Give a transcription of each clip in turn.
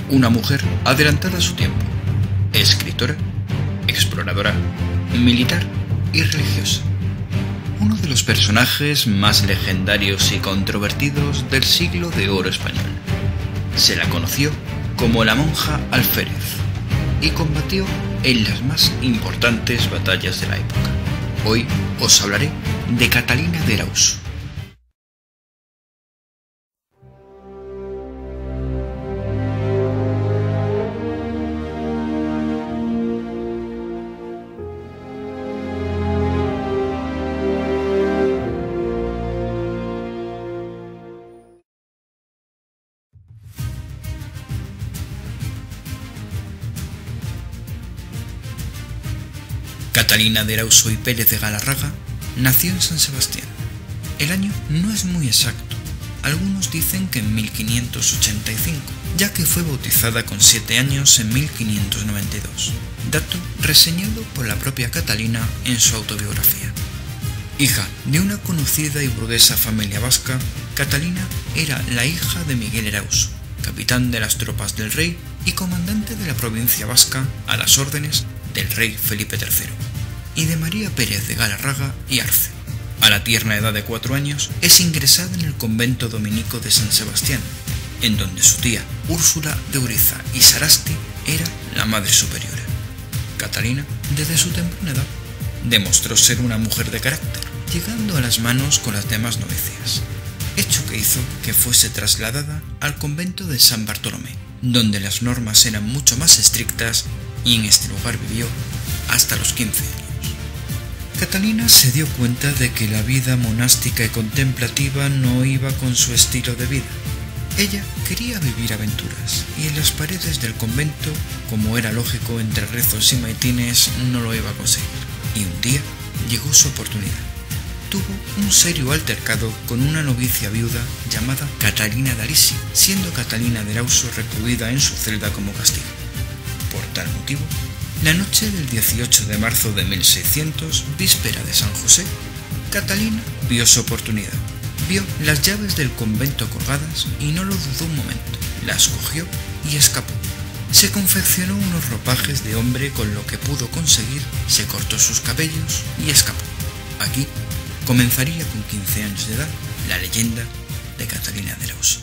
una mujer adelantada a su tiempo, escritora, exploradora, militar y religiosa. Uno de los personajes más legendarios y controvertidos del siglo de oro español. Se la conoció como la monja alférez y combatió en las más importantes batallas de la época. Hoy os hablaré de Catalina de Erauso. Catalina de Erauso y Pérez de Galarraga nació en San Sebastián. El año no es muy exacto, algunos dicen que en 1585, ya que fue bautizada con 7 años en 1592, dato reseñado por la propia Catalina en su autobiografía. Hija de una conocida y burguesa familia vasca, Catalina era la hija de Miguel Erauso, capitán de las tropas del rey y comandante de la provincia vasca a las órdenes del rey Felipe III, y de María Pérez de Galarraga y Arce. A la tierna edad de 4 años es ingresada en el convento dominico de San Sebastián, en donde su tía Úrsula de Uriza y Sarasti era la madre superiora. Catalina, desde su temprana edad, demostró ser una mujer de carácter, llegando a las manos con las demás novicias, hecho que hizo que fuese trasladada al convento de San Bartolomé, donde las normas eran mucho más estrictas, y en este lugar vivió hasta los 15 años. Catalina se dio cuenta de que la vida monástica y contemplativa no iba con su estilo de vida. Ella quería vivir aventuras, y en las paredes del convento, como era lógico entre rezos y maitines, no lo iba a conseguir. Y un día llegó su oportunidad. Tuvo un serio altercado con una novicia viuda llamada Catalina de Alisi, siendo Catalina de Erauso recluida en su celda como castigo. Por tal motivo, la noche del 18 de marzo de 1600, víspera de San José, Catalina vio su oportunidad. Vio las llaves del convento colgadas y no lo dudó un momento. Las cogió y escapó. Se confeccionó unos ropajes de hombre con lo que pudo conseguir, se cortó sus cabellos y escapó. Aquí comenzaría con 15 años de edad la leyenda de Catalina de Erauso.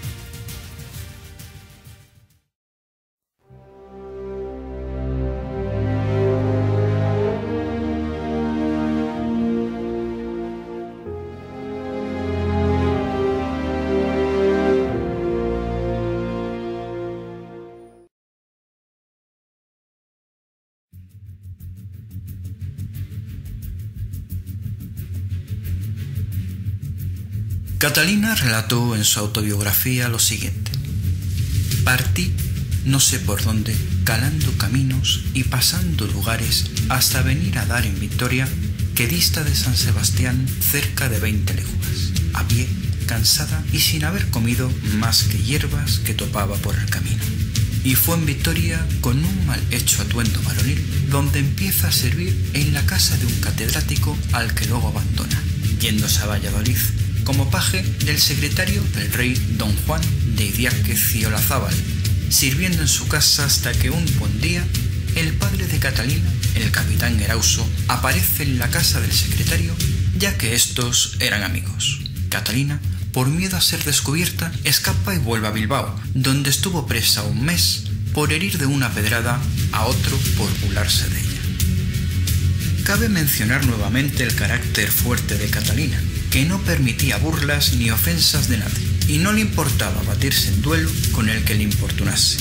Catalina relató en su autobiografía lo siguiente: partí no sé por dónde, calando caminos y pasando lugares hasta venir a dar en Vitoria, que dista de San Sebastián cerca de 20 leguas, a pie, cansada y sin haber comido más que hierbas que topaba por el camino. Y fue en Vitoria con un mal hecho atuendo varonil, donde empieza a servir en la casa de un catedrático al que luego abandona, yéndose a Valladolid como paje del secretario del rey don Juan de Idiáquez y Olazábal, sirviendo en su casa hasta que un buen día el padre de Catalina, el capitán Erauso, aparece en la casa del secretario, ya que estos eran amigos. Catalina, por miedo a ser descubierta, escapa y vuelve a Bilbao, donde estuvo presa un mes por herir de una pedrada a otro por burlarse de ella. Cabe mencionar nuevamente el carácter fuerte de Catalina, que no permitía burlas ni ofensas de nadie, y no le importaba batirse en duelo con el que le importunase.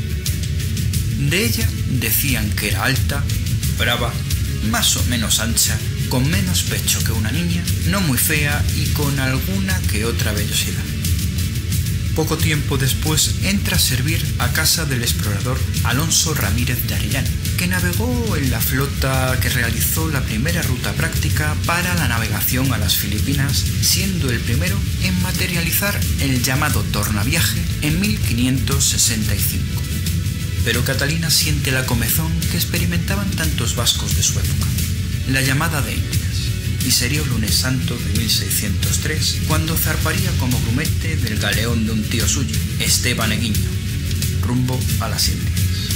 De ella decían que era alta, brava, más o menos ancha, con menos pecho que una niña, no muy fea y con alguna que otra vellosidad. Poco tiempo después entra a servir a casa del explorador Alonso Ramírez de Arellano, que navegó en la flota que realizó la primera ruta práctica para la navegación a las Filipinas, siendo el primero en materializar el llamado tornaviaje en 1565. Pero Catalina siente la comezón que experimentaban tantos vascos de su época, la llamada de Indias, y sería un lunes santo de 1603 cuando zarparía como grumete del galeón de un tío suyo, Esteban Eguiño, rumbo a las Indias.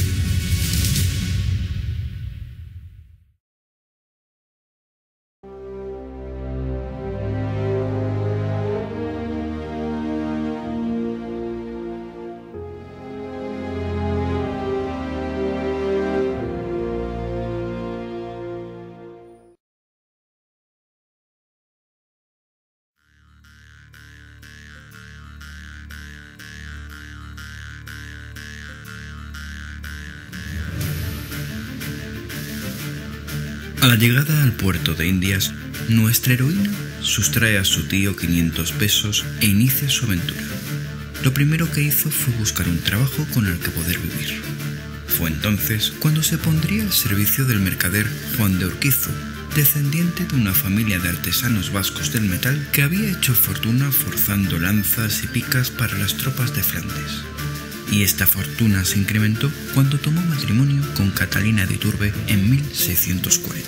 A la llegada al puerto de Indias, nuestra heroína sustrae a su tío 500 pesos e inicia su aventura. Lo primero que hizo fue buscar un trabajo con el que poder vivir. Fue entonces cuando se pondría al servicio del mercader Juan de Urquizu, descendiente de una familia de artesanos vascos del metal que había hecho fortuna forzando lanzas y picas para las tropas de Flandes. Y esta fortuna se incrementó cuando tomó matrimonio con Catalina de Iturbe en 1640.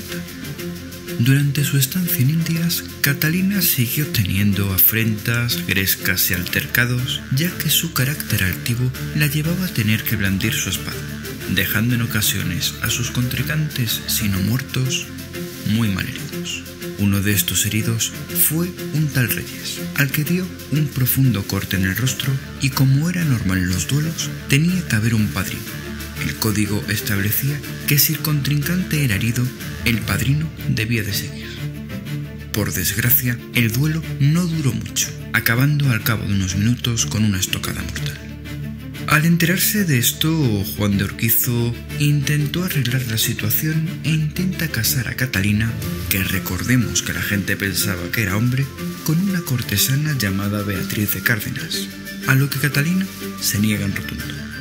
Durante su estancia en Indias, Catalina siguió teniendo afrentas, grescas y altercados, ya que su carácter altivo la llevaba a tener que blandir su espada, dejando en ocasiones a sus contrincantes, si no muertos, muy malheridos. Uno de estos heridos fue un tal Reyes, al que dio un profundo corte en el rostro y, como era normal en los duelos, tenía que haber un padrino. El código establecía que si el contrincante era herido, el padrino debía de seguir. Por desgracia, el duelo no duró mucho, acabando al cabo de unos minutos con una estocada mortal. Al enterarse de esto, Juan de Urquizu intentó arreglar la situación e intenta casar a Catalina, que recordemos que la gente pensaba que era hombre, con una cortesana llamada Beatriz de Cárdenas, a lo que Catalina se niega en rotundo.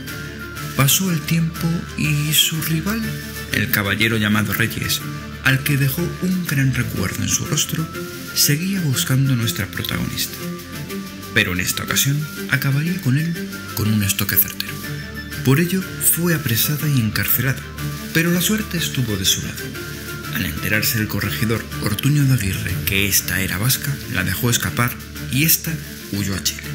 Pasó el tiempo y su rival, el caballero llamado Reyes, al que dejó un gran recuerdo en su rostro, seguía buscando a nuestra protagonista. Pero en esta ocasión acabaría con él con un estoque certero. Por ello fue apresada y encarcelada, pero la suerte estuvo de su lado. Al enterarse el corregidor Ortuño de Aguirre que ésta era vasca, la dejó escapar y ésta huyó a Chile.